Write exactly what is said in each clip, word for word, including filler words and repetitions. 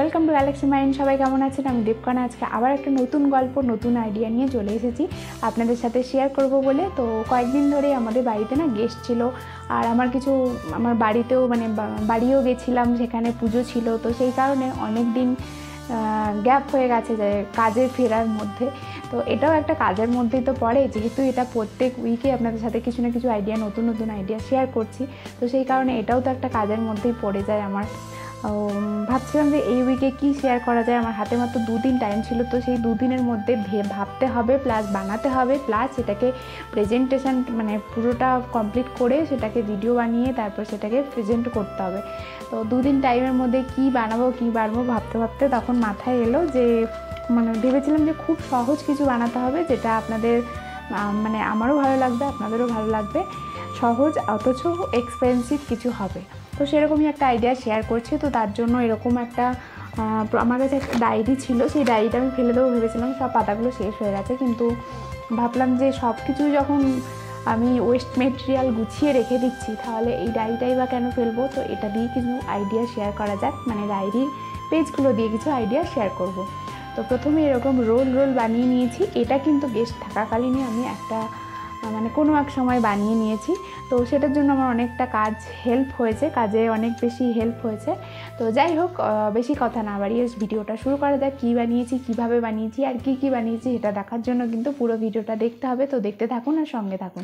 Welcome to Galaxy mind. সবাই কেমন আছেন? আমি দীপকনা। আজকে আবার একটা নতুন গল্প, নতুন আইডিয়া নিয়ে চলে এসেছি আপনাদের সাথে শেয়ার করব বলে। তো কয়েকদিন ধরে আমাদের বাড়িতে না গেস্ট ছিল, আর আমার কিছু আমার বাড়িতেও মানে বাড়িও গেছিলাম, সেখানে পুজো ছিল। তো সেই কারণে অনেক দিন গ্যাপ হয়ে গেছে যে কাজে ফেরার মধ্যে। তো এটাও একটা কাজের মধ্যেই তো পড়ে, যেহেতু এটা প্রত্যেক উইকে আপনাদের সাথে কিছু না কিছু আইডিয়া, নতুন নতুন আইডিয়া শেয়ার করছি। তো সেই কারণে এটাও তো একটা কাজের মধ্যেই পড়ে যায় আমার। ভাবছিলাম যে এই উইকে কি শেয়ার করা যায়। আমার হাতে মাত্র দুদিন টাইম ছিল, তো সেই দুদিনের মধ্যে ভাবতে হবে, প্লাস বানাতে হবে, প্লাস সেটাকে প্রেজেন্টেশন মানে পুরোটা কমপ্লিট করে সেটাকে ভিডিও বানিয়ে তারপর সেটাকে প্রেজেন্ট করতে হবে। তো দুদিন টাইমের মধ্যে কি বানাবো কি বানাবো ভাবতে ভাবতে তখন মাথায় এলো যে মানে ভেবেছিলাম যে খুব সহজ কিছু বানাতে হবে, যেটা আপনাদের মানে আমারও ভালো লাগবে, আপনাদেরও ভালো লাগবে, সহজ অথচ এক্সপেন্সিভ কিছু হবে। তো সেরকমই একটা আইডিয়া শেয়ার করছি। তো তার জন্য এরকম একটা আমার কাছে একটা ডায়েরি ছিল, সেই ডায়েরিটা আমি ফেলে দেবো ভেবেছিলাম, সব পাতাগুলো শেষ হয়ে গেছে। কিন্তু ভাবলাম যে সব কিছু যখন আমি ওয়েস্ট মেটেরিয়াল গুছিয়ে রেখে দিচ্ছি, তাহলে এই ডায়েরিটাই বা কেন ফেলবো। তো এটা দিয়ে কিছু আইডিয়া শেয়ার করা যাক, মানে ডায়েরির পেজগুলো দিয়ে কিছু আইডিয়া শেয়ার করব। তো প্রথমে এরকম রোল রোল বানিয়ে নিয়েছি। এটা কিন্তু গেস্ট থাকাকালীনই আমি একটা মানে কোনো এক সময় বানিয়ে নিয়েছি। তো সেটার জন্য আমার অনেকটা কাজ হেল্প হয়েছে, কাজে অনেক বেশি হেল্প হয়েছে। তো যাই হোক, বেশি কথা না বাড়িয়ে ভিডিওটা শুরু করা যাক। কী বানিয়েছি, কিভাবে বানিয়েছি আর কি কি বানিয়েছি এটা দেখার জন্য কিন্তু পুরো ভিডিওটা দেখতে হবে। তো দেখতে থাকুন আর সঙ্গে থাকুন।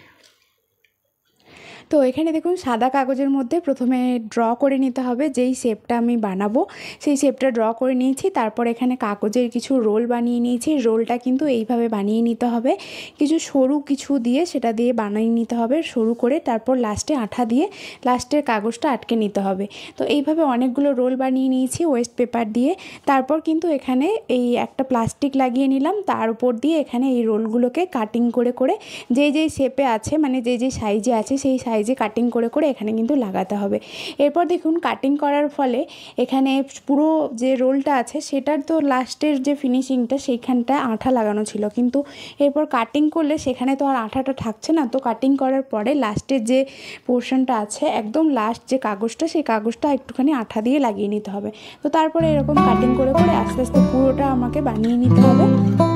তো এখানে দেখুন, সাদা কাগজের মধ্যে প্রথমে ড্র করে নিতে হবে যেই শেপটা আমি বানাবো, সেই শেপটা ড্র করে নিয়েছি। তারপর এখানে কাগজের কিছু রোল বানিয়ে নিয়েছি। রোলটা কিন্তু এইভাবে বানিয়ে নিতে হবে, কিছু সরু কিছু দিয়ে সেটা দিয়ে বানিয়ে নিতে হবে সরু করে। তারপর লাস্টে আঠা দিয়ে লাস্টের কাগজটা আটকে নিতে হবে। তো এইভাবে অনেকগুলো রোল বানিয়ে নিয়েছি ওয়েস্ট পেপার দিয়ে। তারপর কিন্তু এখানে এই একটা প্লাস্টিক লাগিয়ে নিলাম, তার উপর দিয়ে এখানে এই রোলগুলোকে কাটিং করে করে যেই যেই শেপে আছে মানে যেই যেই সাইজে আছে সেই সাইজে কাটিং করে করে এখানে কিন্তু লাগাতে হবে। এরপর দেখুন, কাটিং করার ফলে এখানে পুরো যে রোলটা আছে সেটার তো লাস্টের যে ফিনিশিংটা সেইখানটা আঠা লাগানো ছিল, কিন্তু এরপর কাটিং করলে সেখানে তো আর আঠাটা থাকছে না। তো কাটিং করার পরে লাস্টের যে পোর্শনটা আছে, একদম লাস্ট যে কাগজটা, সেই কাগজটা একটুখানি আঠা দিয়ে লাগিয়ে নিতে হবে। তো তারপরে এরকম কাটিং করে করে আস্তে আস্তে পুরোটা আমাকে বানিয়ে নিতে হবে।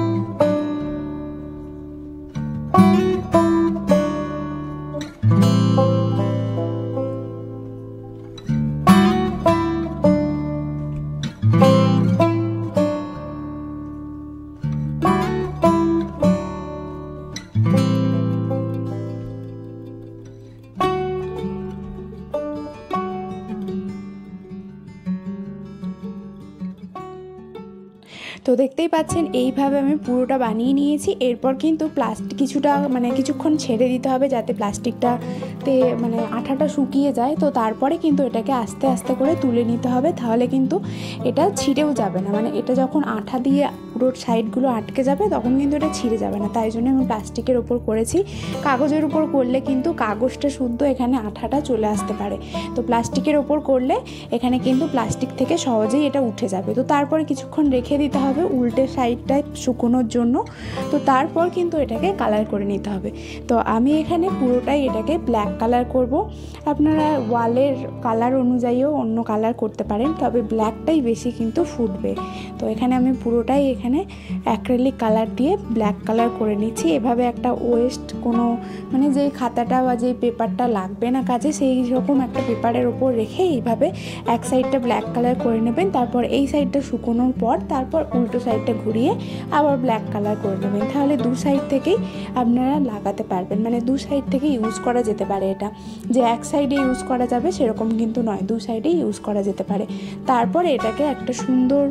তো দেখতেই পাচ্ছেন এইভাবে আমি পুরোটা বানিয়ে নিয়েছি। এরপর কিন্তু প্লাস্টিক কিছুটা মানে কিছুক্ষণ ছেড়ে দিতে হবে যাতে প্লাস্টিকটাতে মানে আঠাটা শুকিয়ে যায়। তো তারপরে কিন্তু এটাকে আস্তে আস্তে করে তুলে নিতে হবে, তাহলে কিন্তু এটা ছিঁড়েও যাবে না। মানে এটা যখন আঠা দিয়ে পুরো সাইডগুলো আটকে যাবে তখন কিন্তু এটা ছিঁড়ে যাবে না। তাই জন্য আমি প্লাস্টিকের ওপর করেছি। কাগজের উপর করলে কিন্তু কাগজটা শুদ্ধ এখানে আঠাটা চলে আসতে পারে। তো প্লাস্টিকের ওপর করলে এখানে কিন্তু প্লাস্টিক থেকে সহজেই এটা উঠে যাবে। তো তারপরে কিছুক্ষণ রেখে দিতে হবে উল্টে সাইডটায় শুকোনোর জন্য। তো তারপর কিন্তু এটাকে কালার করে নিতে হবে। তো আমি এখানে পুরোটাই এটাকে ব্ল্যাক কালার করব। আপনারা ওয়ালের কালার অনুযায়ীও অন্য কালার করতে পারেন, তবে ব্ল্যাকটাই বেশি কিন্তু ফুটবে। তো এখানে আমি পুরোটাই এখানে অ্যাক্রিলিক কালার দিয়ে ব্ল্যাক কালার করে নিচ্ছি। এভাবে একটা ওয়েস্ট কোনো মানে যেই খাতাটা বা যেই পেপারটা লাগবে না কাজে, সেই রকম একটা পেপারের ওপর রেখে এইভাবে এক সাইডটা ব্ল্যাক কালার করে নেবেন। তারপর এই সাইডটা শুকোনোর পর তারপর উল্টো সাইডটা ঘুরিয়ে আবার ব্ল্যাক কালার করে নেবেন। তাহলে দু সাইড থেকেই আপনারা লাগাতে পারবেন, মানে দু সাইড থেকে ইউজ করা যেতে পারে। এটা যে এক সাইডে ইউজ করা যাবে সেরকম কিন্তু নয়, দু সাইডেই ইউজ করা যেতে পারে। তারপর এটাকে একটা সুন্দর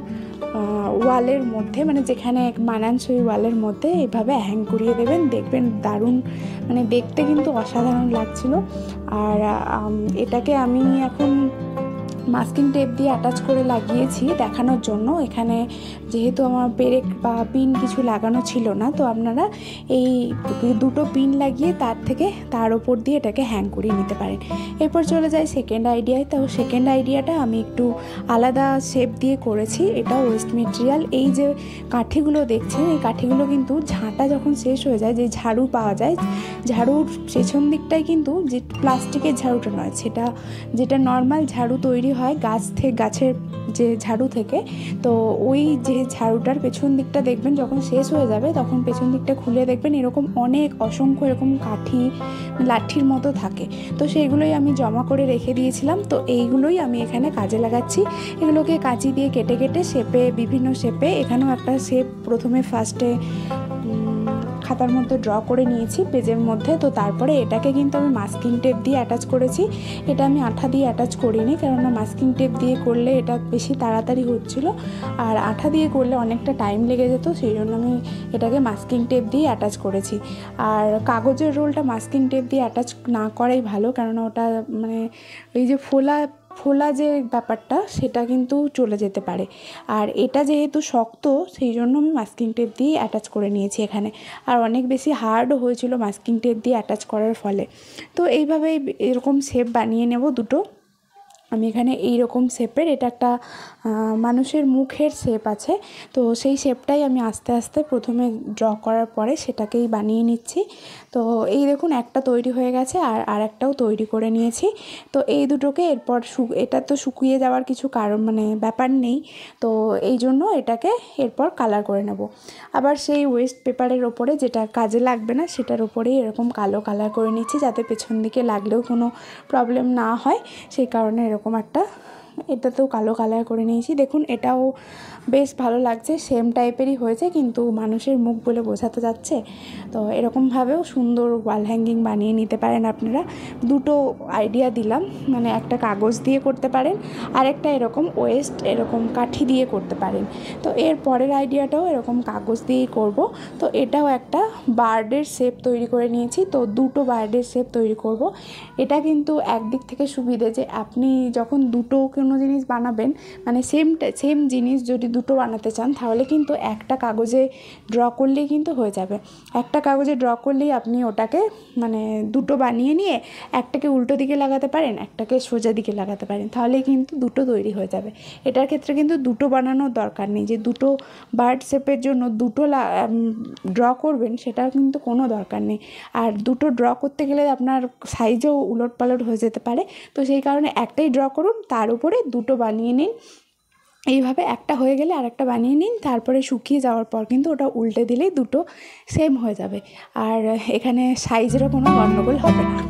ওয়ালের মধ্যে মানে যেখানে মানানসই ওয়ালের মধ্যে এইভাবে হ্যাং করিয়ে দেবেন। দেখবেন দারুণ মানে দেখতে কিন্তু অসাধারণ লাগছিল। আর এটাকে আমি এখন মাস্কিং টেপ দিয়ে অ্যাটাচ করে লাগিয়েছি দেখানোর জন্য। এখানে যেহেতু আমার পেরেক বা পিন কিছু লাগানো ছিল না, তো আপনারা এই দুটো পিন লাগিয়ে তার থেকে তার ওপর দিয়ে এটাকে হ্যাং করিয়ে নিতে পারেন। এরপর চলে যায় সেকেন্ড আইডিয়ায়। তো সেকেন্ড আইডিয়াটা আমি একটু আলাদা শেপ দিয়ে করেছি। এটা ওয়েস্ট মেটেরিয়াল। এই যে কাঠিগুলো দেখছেন, এই কাঠিগুলো কিন্তু ঝাঁটা যখন শেষ হয়ে যায়, যে ঝাড়ু পাওয়া যায়, ঝাড়ুর পেছন দিকটায় কিন্তু যে প্লাস্টিকের ঝাড়ুটা নয়, সেটা যেটা নর্মাল ঝাড়ু তৈরি হয় গাছ থেকে, গাছের যে ঝাড়ু থেকে, তো ওই যে ঝাড়ুটার পেছন দিকটা দেখবেন যখন শেষ হয়ে যাবে তখন পেছন দিকটা খুলে দেখবেন এরকম অনেক অসংখ্য এরকম কাঠি লাঠির মতো থাকে। তো সেইগুলোই আমি জমা করে রেখে দিয়েছিলাম। তো এইগুলোই আমি এখানে কাজে লাগাচ্ছি। এগুলোকে কাঁচি দিয়ে কেটে কেটে শেপে, বিভিন্ন শেপে, এখানেও একটা শেপ প্রথমে ফার্স্টে খাতার মধ্যে ড্র করে নিয়েছি পেজের মধ্যে। তো তারপরে এটাকে কিন্তু আমি মাস্কিং টেপ দিয়ে অ্যাটাচ করেছি। এটা আমি আঠা দিয়ে অ্যাটাচ করিনি, কেননা মাস্কিং টেপ দিয়ে করলে এটা বেশি তাড়াতাড়ি হচ্ছিল, আর আঠা দিয়ে করলে অনেকটা টাইম লেগে যেত, সেই জন্য আমি এটাকে মাস্কিং টেপ দিয়ে অ্যাটাচ করেছি। আর কাগজের রোলটা মাস্কিং টেপ দিয়ে অ্যাটাচ না করাই ভালো, কেননা ওটা মানে এই যে ফোলা ফোলা যে ব্যাপারটা সেটা কিন্তু চলে যেতে পারে। আর এটা যেহেতু শক্ত সেই জন্য আমি মাস্কিং টেপ দিয়ে অ্যাটাচ করে নিয়েছি এখানে। আর অনেক বেশি হার্ডও হয়েছিল মাস্কিং টেপ দিয়ে অ্যাটাচ করার ফলে। তো এইভাবেই এরকম শেপ বানিয়ে নেব দুটো। আমি এখানে এই রকম শেপের, এটা একটা মানুষের মুখের শেপ আছে, তো সেই শেপটাই আমি আস্তে আস্তে প্রথমে ড্র করার পরে সেটাকেই বানিয়ে নিচ্ছি। তো এই দেখুন একটা তৈরি হয়ে গেছে, আর আরেকটাও তৈরি করে নিয়েছি। তো এই দুটোকে এরপর শু এটা তো শুকিয়ে যাওয়ার কিছু কারণ মানে ব্যাপার নেই, তো এই জন্য এটাকে এরপর কালার করে নেব। আবার সেই ওয়েস্ট পেপারের ওপরে যেটা কাজে লাগবে না সেটার ওপরেই এরকম কালো কালার করে নিচ্ছি, যাতে পেছন দিকে লাগলেও কোনো প্রবলেম না হয়, সেই কারণে এরকম একটা এটাতেও কালো কালার করে নিয়েছি। দেখুন এটাও বেশ ভালো লাগছে, সেম টাইপেরই হয়েছে, কিন্তু মানুষের মুখ বলে বোঝাতে যাচ্ছে। তো এরকমভাবেও সুন্দর ওয়াল হ্যাঙ্গিং বানিয়ে নিতে পারেন আপনারা। দুটো আইডিয়া দিলাম, মানে একটা কাগজ দিয়ে করতে পারেন, আর একটা এরকম ওয়েস্ট এরকম কাঠি দিয়ে করতে পারেন। তো এর পরের আইডিয়াটাও এরকম কাগজ দিয়েই করব। তো এটাও একটা বার্ডের শেপ তৈরি করে নিয়েছি, তো দুটো বার্ডের শেপ তৈরি করব। এটা কিন্তু একদিক থেকে সুবিধে যে আপনি যখন দুটো কোনো জিনিস বানাবেন, মানে সেম সেম জিনিস যদি দুটো বানাতে চান তাহলে কিন্তু একটা কাগজে ড্র করলেই কিন্তু হয়ে যাবে। একটা কাগজে ড্র করলেই আপনি ওটাকে মানে দুটো বানিয়ে নিয়ে একটাকে উল্টো দিকে লাগাতে পারেন, একটাকে সোজা দিকে লাগাতে পারেন, তাহলেই কিন্তু দুটো তৈরি হয়ে যাবে। এটার ক্ষেত্রে কিন্তু দুটো বানানোর দরকার নেই, যে দুটো বার্ড শেপের জন্য দুটো ড্র করবেন সেটার কিন্তু কোনো দরকার নেই। আর দুটো ড্র করতে গেলে আপনার সাইজও উলট পালট হয়ে যেতে পারে, তো সেই কারণে একটাই ড্র করুন, তার উপরে দুটো বানিয়ে নিন। এইভাবে একটা হয়ে গেলে আরেকটা বানিয়ে নিন, তারপরে শুকিয়ে যাওয়ার পর কিন্তু ওটা উল্টে দিলেই দুটো সেম হয়ে যাবে, আর এখানে সাইজেরও কোনো গণ্ডগোল হবে না।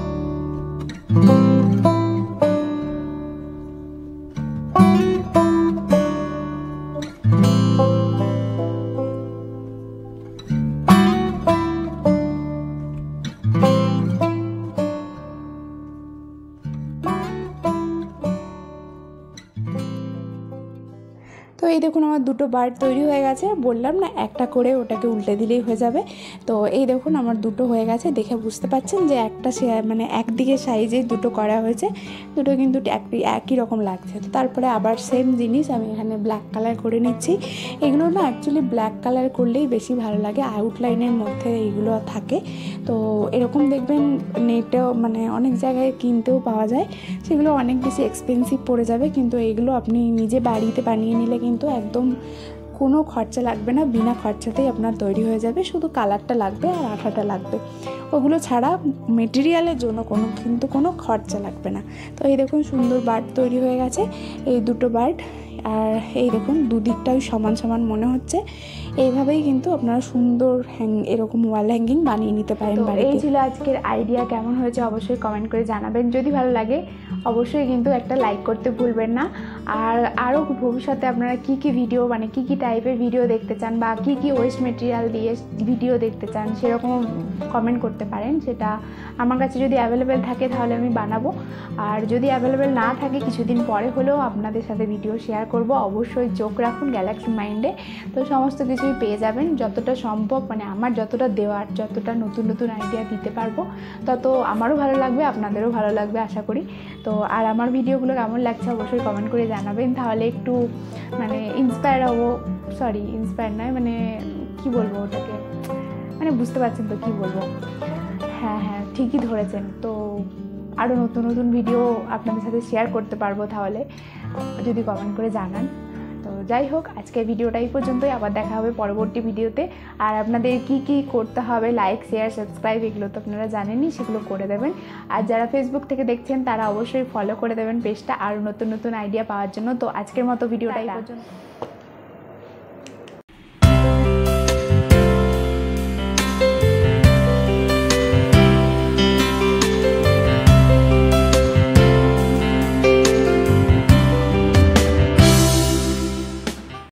তো এই দেখুন আমার দুটো বার্ড তৈরি হয়ে গেছে, বললাম না একটা করে ওটাকে উল্টে দিলেই হয়ে যাবে। তো এই দেখুন আমার দুটো হয়ে গেছে, দেখে বুঝতে পাচ্ছেন যে একটা সে মানে একদিকে সাইজে দুটো করা হয়েছে, দুটো কিন্তু একই একই রকম লাগছে। তো তারপরে আবার সেম জিনিস আমি এখানে ব্ল্যাক কালার করে নিচ্ছি। এগুলো না অ্যাকচুয়ালি ব্ল্যাক কালার করলেই বেশি ভালো লাগে, আউটলাইনের মধ্যে এইগুলো থাকে। তো এরকম দেখবেন নেটেও মানে অনেক জায়গায় কিনতেও পাওয়া যায়, সেগুলো অনেক বেশি এক্সপেন্সিভ পড়ে যাবে, কিন্তু এইগুলো আপনি নিজে বাড়িতে বানিয়ে নিলে কিন্তু একদম কোনো খরচা লাগবে না, বিনা খরচাতেই আপনার তৈরি হয়ে যাবে। শুধু কালারটা লাগবে আর আঠাটা লাগবে, ওগুলো ছাড়া মেটেরিয়ালের জন্য কোনো কিন্তু কোনো খরচা লাগবে না। তো এই দেখুন সুন্দর বার্ড তৈরি হয়ে গেছে, এই দুটো বার্ড। আর এই দেখুন দুদিকটাই সমান সমান মনে হচ্ছে। এইভাবেই কিন্তু আপনারা সুন্দর হ্যাং এরকম ওয়াল হ্যাঙ্গিং বানিয়ে নিতে পারেন বাড়িতে। এই ছিল আজকের আইডিয়া, কেমন হয়েছে অবশ্যই কমেন্ট করে জানাবেন। যদি ভালো লাগে অবশ্যই কিন্তু একটা লাইক করতে ভুলবেন না। আর আরও ভবিষ্যতে আপনারা কী কী ভিডিও মানে কী কী টাইপের ভিডিও দেখতে চান বা কী কী ওয়েস্ট মেটেরিয়াল দিয়ে ভিডিও দেখতে চান সেরকমও কমেন্ট করতে পারেন। সেটা আমার কাছে যদি অ্যাভেলেবেল থাকে তাহলে আমি বানাবো, আর যদি অ্যাভেলেবেল না থাকে কিছুদিন পরে হলেও আপনাদের সাথে ভিডিও শেয়ার করব। অবশ্যই চোখ রাখুন গ্যালাক্সি মাইন্ডে, তো সমস্ত কিছুই পেয়ে যাবেন যতটা সম্ভব, মানে আমার যতটা দেওয়ার, যতটা নতুন নতুন আইডিয়া দিতে পারবো তত আমারও ভালো লাগবে, আপনাদেরও ভালো লাগবে আশা করি। তো আর আমার ভিডিওগুলো কেমন লাগছে অবশ্যই কমেন্ট করে জানাবেন, তাহলে একটু মানে ইন্সপায়ার হবো। সরি ইন্সপায়ার নয়, মানে কি বলবো ওটাকে, মানে বুঝতে পারছেন তো কি বলবো। হ্যাঁ হ্যাঁ ঠিকই ধরেছেন। তো আরও নতুন নতুন ভিডিও আপনাদের সাথে শেয়ার করতে পারবো তাহলে, যদি কমেন্ট করে জানান। তো যাই হোক, আজকে ভিডিওটা এই পর্যন্তই। আবার দেখা হবে পরবর্তী ভিডিওতে। আর আপনাদের কি কি করতে হবে, লাইক শেয়ার সাবস্ক্রাইব এগুলো তো আপনারা জানেনই, সেগুলো করে দেবেন। আর যারা ফেসবুক থেকে দেখছেন তারা অবশ্যই ফলো করে দেবেন পেজটা, আরও নতুন নতুন আইডিয়া পাওয়ার জন্য। তো আজকের মতো ভিডিওটা এই পর্যন্ত।